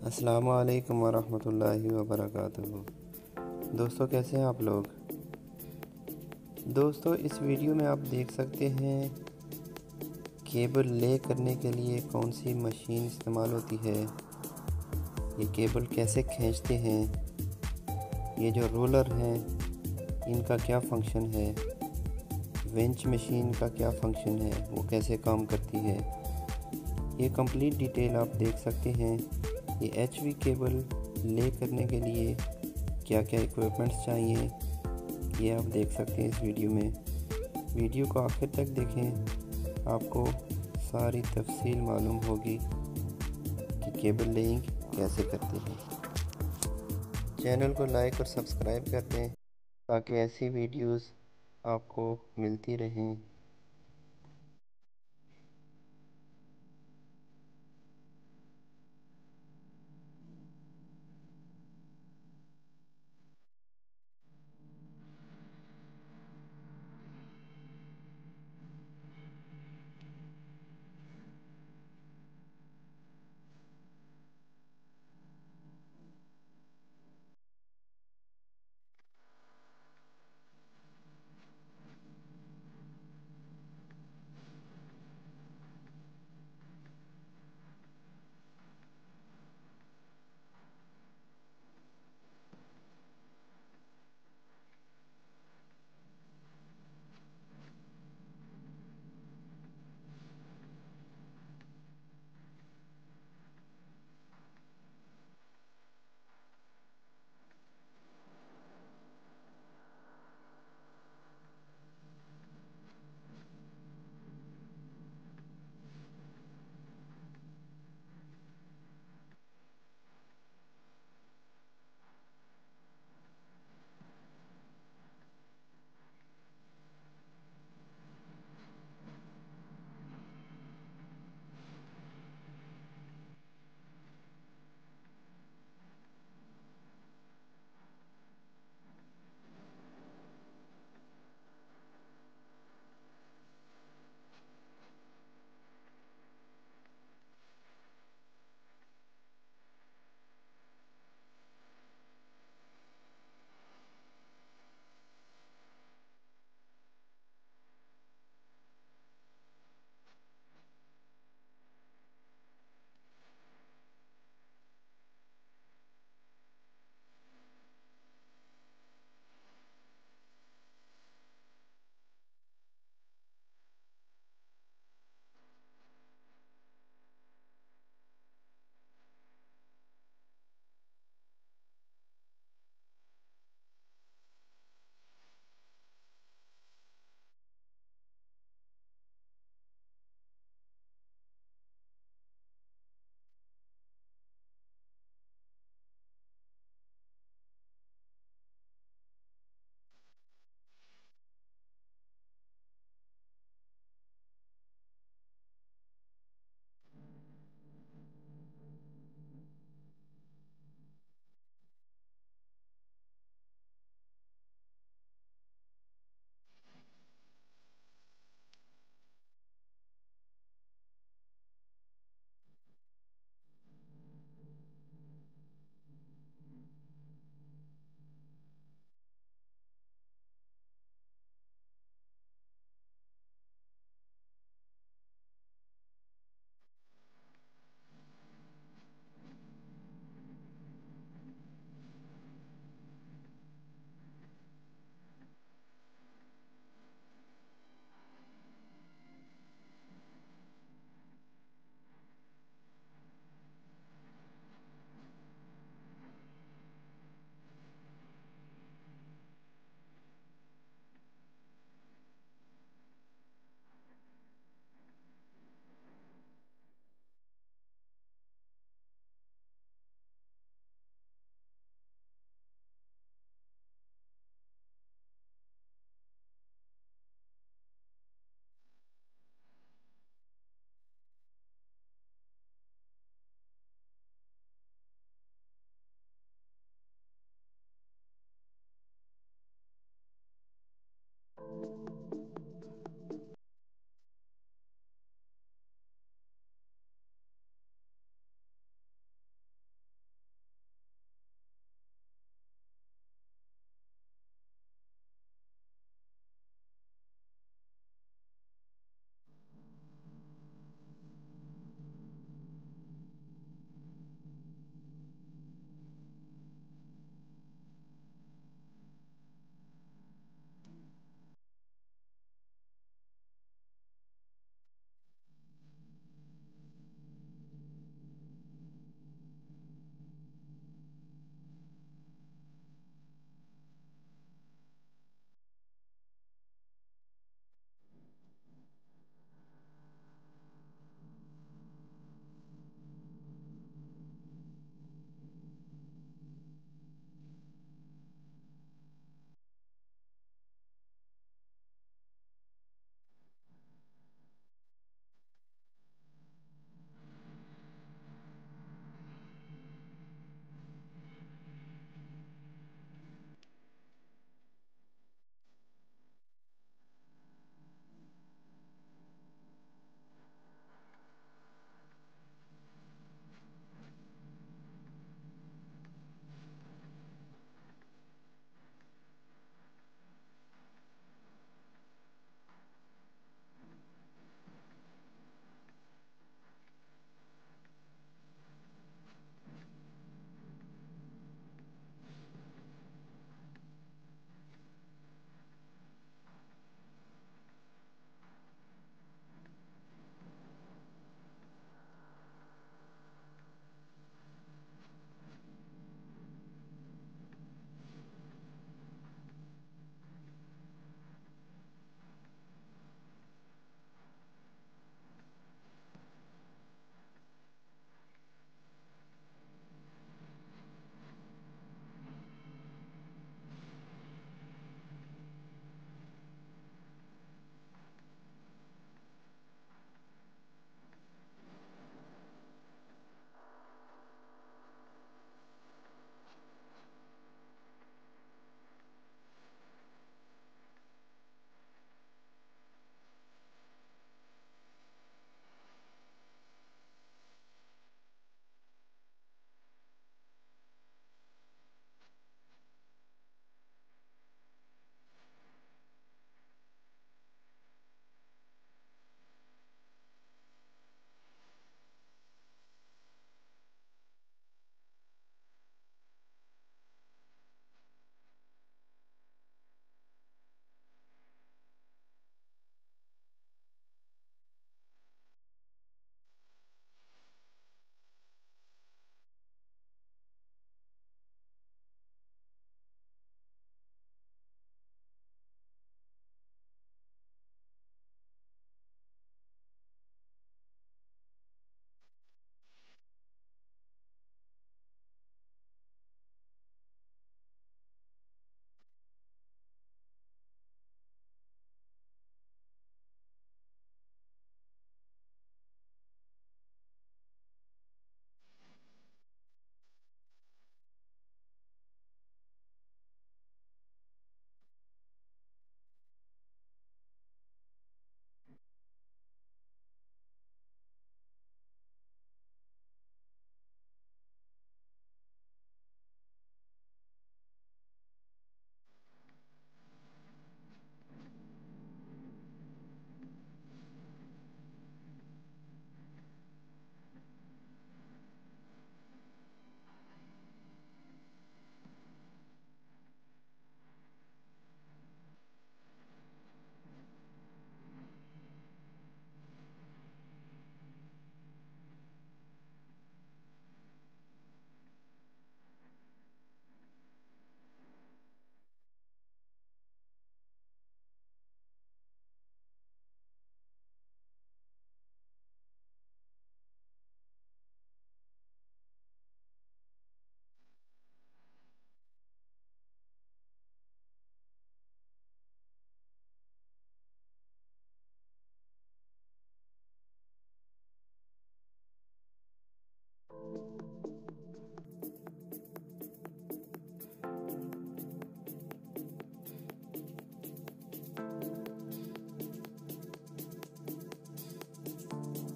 अस्सलामु अलैकुम वरहमतुल्लाहि वबरकातुहू। दोस्तों, कैसे हैं आप लोग। दोस्तों, इस वीडियो में आप देख सकते हैं केबल ले करने के लिए कौन सी मशीन इस्तेमाल होती है, ये केबल कैसे खींचते हैं, ये जो रोलर हैं इनका क्या फ़ंक्शन है, वेंच मशीन का क्या फ़ंक्शन है, वो कैसे काम करती है, ये कंप्लीट डिटेल आप देख सकते हैं। ये एचवी केबल ले करने के लिए क्या क्या इक्विपमेंट्स चाहिए, ये आप देख सकते हैं इस वीडियो में। वीडियो को आखिर तक देखें, आपको सारी तफसील मालूम होगी कि केबल लेइंग कैसे करते हैं। चैनल को लाइक और सब्सक्राइब कर दें ताकि ऐसी वीडियोस आपको मिलती रहें।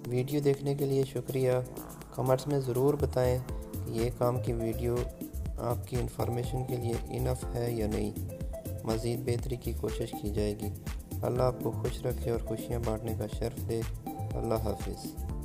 वीडियो देखने के लिए शुक्रिया। कमेंट्स में ज़रूर बताएं कि ये काम की वीडियो आपकी इंफॉर्मेशन के लिए इनफ है या नहीं। मज़ीद बेहतरी की कोशिश की जाएगी। अल्लाह आपको खुश रखे और खुशियाँ बांटने का शर्फ दे। अल्लाह हाफिज़।